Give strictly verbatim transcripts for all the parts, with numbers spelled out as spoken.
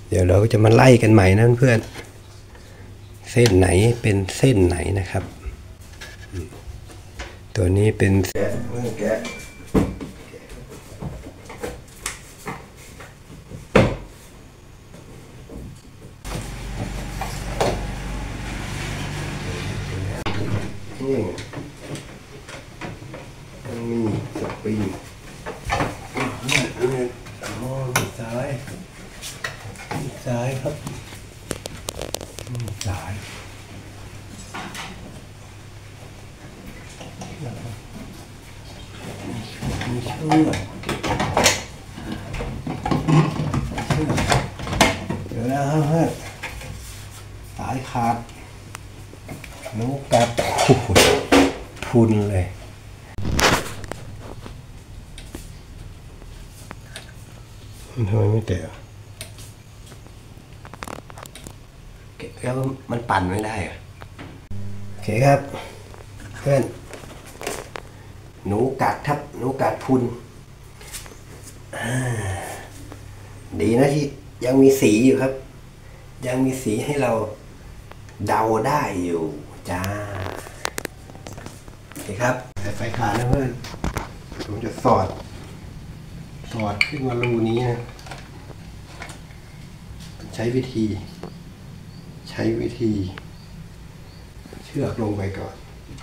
เดี๋ยวเราจะมาไล่กันใหม่นะเพื่อนเส้นไหนเป็นเส้นไหนนะครับตัวนี้เป็นแกะมือแกะนี่มันมีสปริงนี่นี่อ๋อมีสายมีสายครับมีสายมีเชือกเชือกเดี๋ยวนะครับสายขาดนูกัดพุนเลยมันทำไมไม่เตะแล้วมันปั่นไม่ได้อะโอเคครับเพื่อนหนูกัดทับหนูกัดพุนดีนะที่ยังมีสีอยู่ครับยังมีสีให้เราเดาได้อยู่จ้าโอเคครับใส่ไฟขาดนะเพื่อนผมจะสอดสอดขึ้นมารูนี้นะใช้วิธีใช้วิธีเชือกลงไปก่อน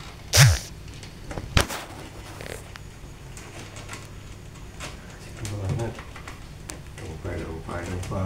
ลงไปลงไปลงไป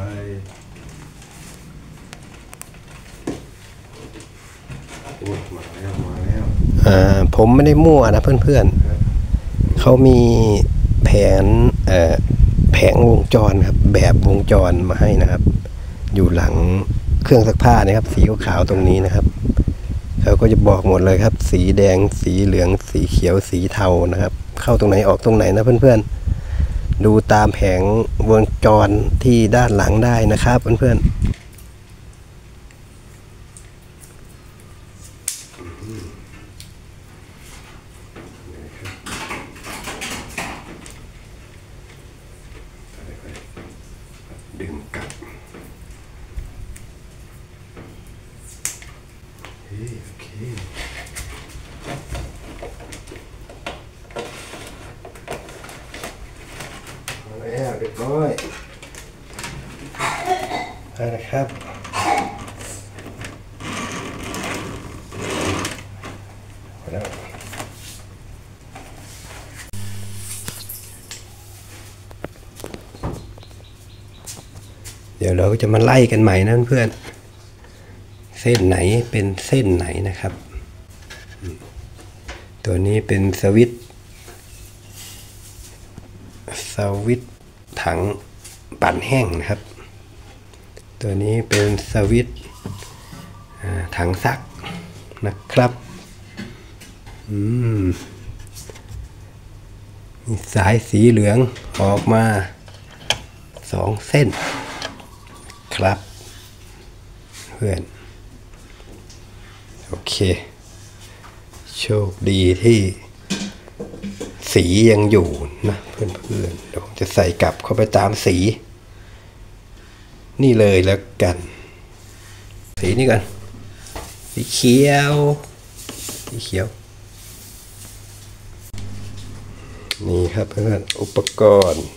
โอ้ยมาแล้วมาแล้วอ่าผมไม่ได้มั่วนะเพื่อนๆเขามีแผนเอ่อแผงวงจรครับแบบวงจรมาให้นะครับอยู่หลังเครื่องซักผ้านะครับสีขาวๆตรงนี้นะครับเขาก็จะบอกหมดเลยครับสีแดงสีเหลืองสีเขียวสีเทานะครับเข้าตรงไหนออกตรงไหนนะเพื่อนๆดูตามแผงวงจรที่ด้านหลังได้นะครับเพื่อนๆดึงกลับโอเคเอาแล้วเรียบร้อยได้นะครับแล้วเดี๋ยวเราก็จะมาไล่กันใหม่นะเพื่อนเส้นไหนเป็นเส้นไหนนะครับตัวนี้เป็นสวิตช์สวิตช์ถังปั่นแห้งนะครับตัวนี้เป็นสวิตช์ถังซักนะครับอืมมีสายสีเหลืองออกมาสองเส้นครับเพื่อนโอเคโชคดีที่สียังอยู่นะเพื่อนเพื่อนเดี๋ยวผมจะใส่กลับเข้าไปตามสีนี่เลยแล้วกันสีนี้กันสีเขียวสีเขียวนี่ครับเพื่อนอุปกรณ์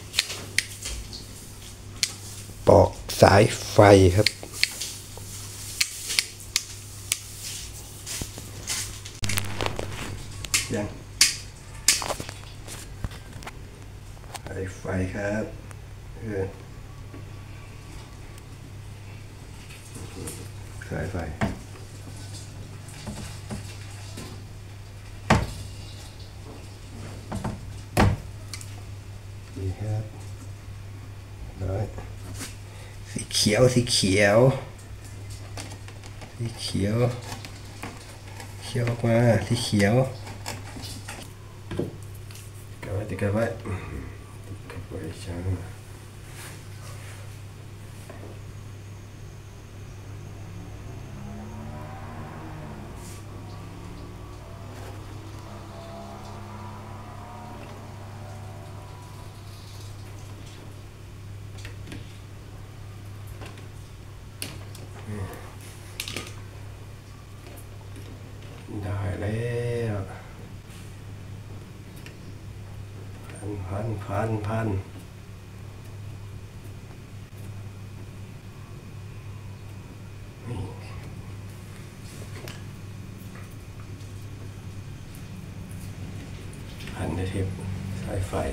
ปอกสายไฟครับยังสายไฟครับเพื่อนสายไฟนี่ครับร้อยสีเขียวสีเขียวสีเขียวเขียวออกมาสีเขียวกลับไว้ติดกลับไว้ติดกลับไว้ช่างพันพันพันพันพันในเทปสายไฟ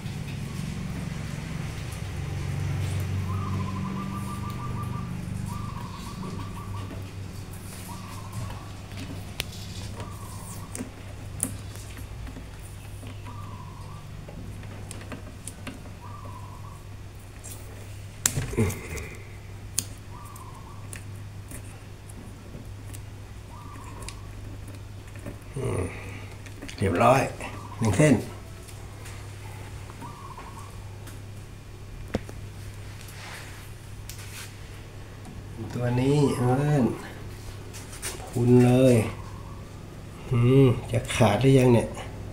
เรียบร้อยหนึ่งเส้นตัวนี้เอิ้นพุนเลยอืมจะขาดหรือยังเนี่ย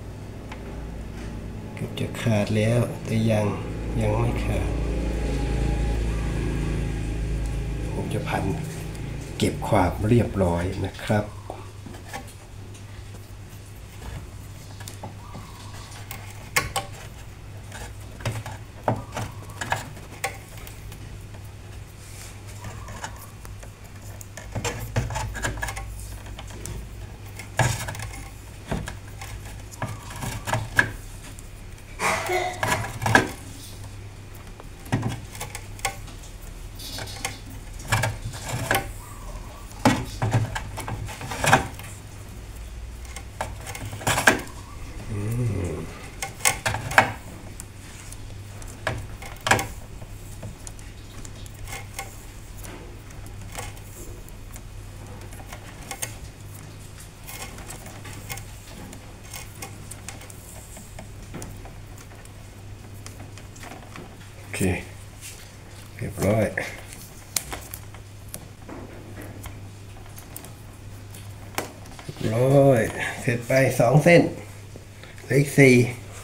เกือบจะขาดแล้วแต่ยังยังไม่ขาดผมจะพันเก็บความเรียบร้อยนะครับโอเคเรียบร้อยเรียบร้อยเสร็จไปสองเส้นเหลืออีกสี่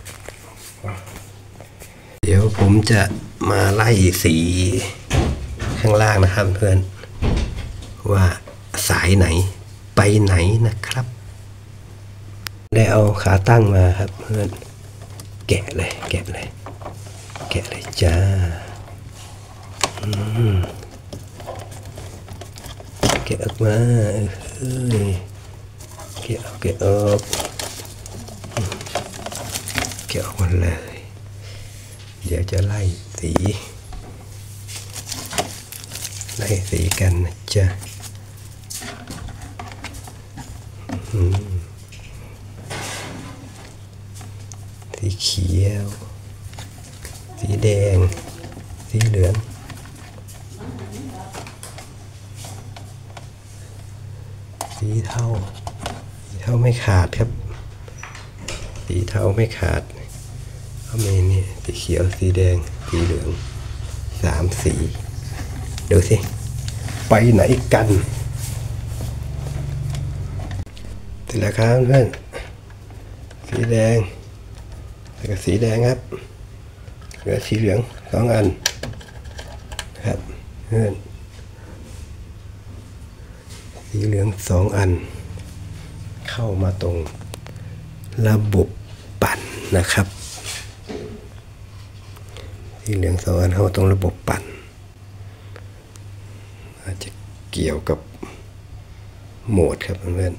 เดี๋ยวผมจะมาไล่สีข้างล่างนะครับเพื่อนว่าสายไหนไปไหนนะครับได้เอาขาตั้งมาครับเพื่อนแกะเลยแกะเลยแกะเลยจ้าอืมแกะออกมาเฮ้ยแกะออกแกะออกแกะออกมาเลยเดี๋ยวจะไล่สีไล่สีกันนะจ๊ะสีเขียวสีแดงสีเหลืองสีเทาสีเทาไม่ขาดครับสีเทาไม่ขาดก็มีนี่สีเขียวสีแดงสีเหลืองสามสีดูสิไปไหนกันเสร็จแล้วครับเพื่อนสีแดงแล้วก็สีแดงครับเหลือสีเหลืองสองอันนะครับเพื่อนสีเหลืองสองอันเข้ามาตรงระบบปั่นนะครับสีเหลืองสองอันเข้าตรงระบบปั่นอาจจะเกี่ยวกับโหมดครับเพื่อน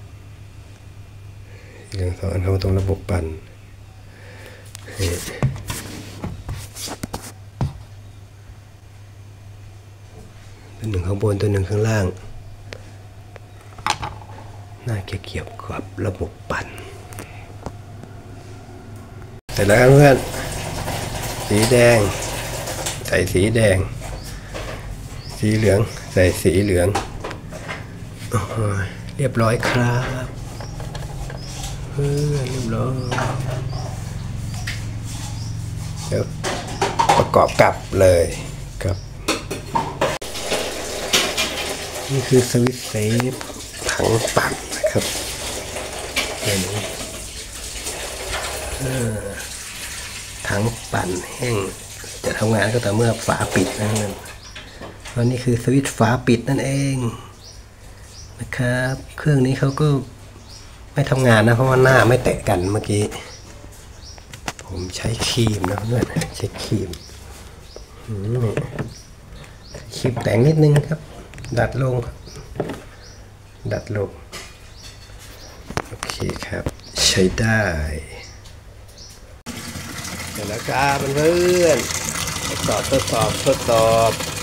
สีเหลืองสองอันเข้าตรงระบบปั่นตัวหนึ่งข้างบนตัวหนึ่งข้างล่างน่าจะเกี่ยวกับระบบปั่นเสร็จแล้วครับเพื่อนสีแดงใส่สีแดงสีเหลืองใส่สีเหลืองเรียบร้อยครับเออเรียบร้อยเดี๋ยวประกอบกับเลยครับนี่คือสวิตช์เซฟถังปั่นนะครับนี่ถังปั่นแห้งจะทำงานก็แต่เมื่อฝาปิดนั่นเพราะนี่คือสวิตช์ฝาปิดนั่นเองนะครับเครื่องนี้เขาก็ไม่ทำงานนะเพราะว่าหน้าไม่แตะกันเมื่อกี้ผผมใช้ครีมนะเพื่อนใช้ครีมนี่ครีมแต่งนิดนึงครับดัดลงดัดลงโอเคครับใช้ได้เสร็จแล้วครับเพื่อนทดสอบทดสอบทดสอบ